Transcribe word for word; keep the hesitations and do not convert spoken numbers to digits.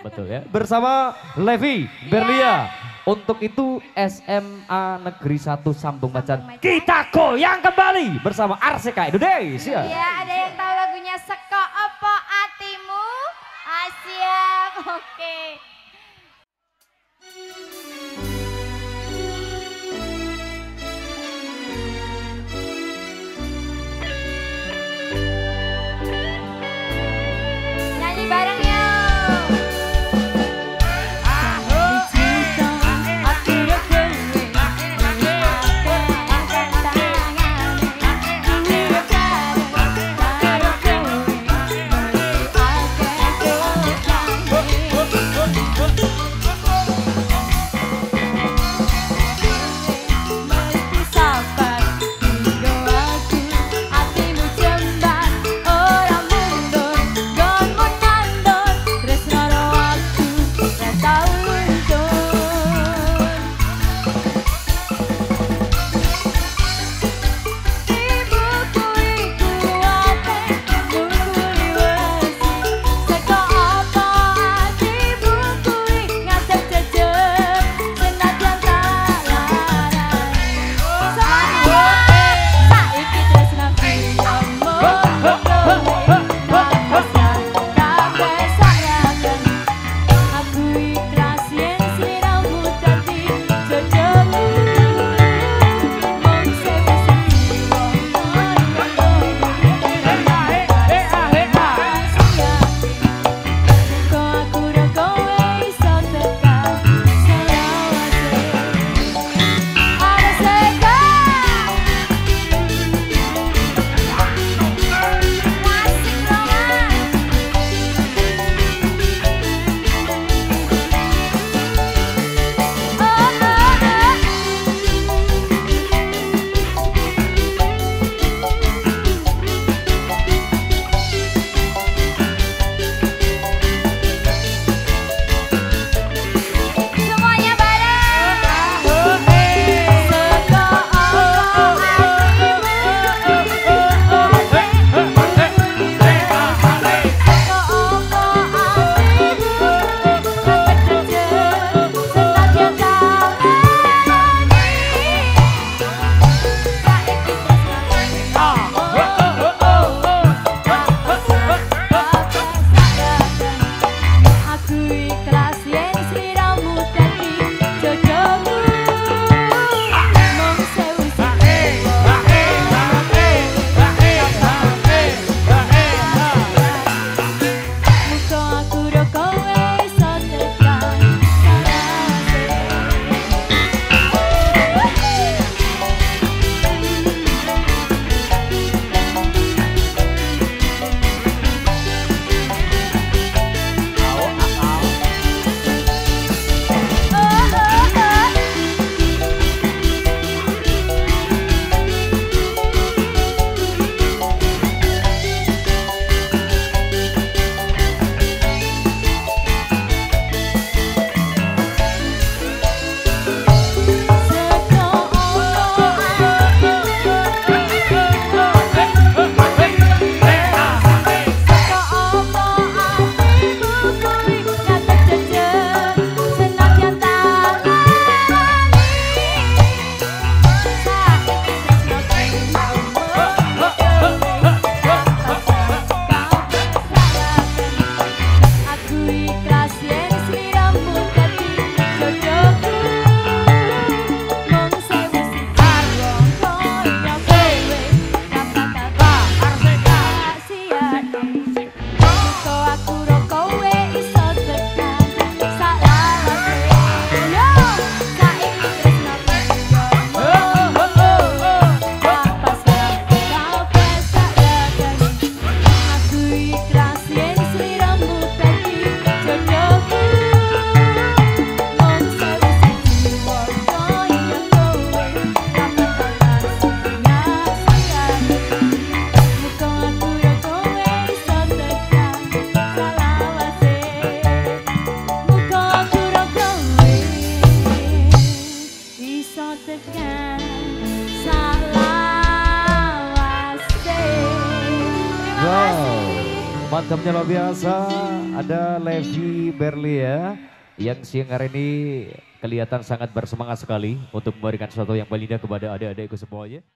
Betul ya. Bersama Levi Berlia. Untuk itu S M A Negeri satu Sambung Macan. Kita goyang kembali bersama R C K Indonesia. Iya, ada yang tahu lagunya Seko Opo Atimu? Ah, siap, oke. Nyanyi bareng yuk. Mantapnya luar biasa. ada Levi Berlia yang siang hari ini kelihatan sangat bersemangat sekali untuk memberikan sesuatu yang paling indah kepada adik-adikku semuanya.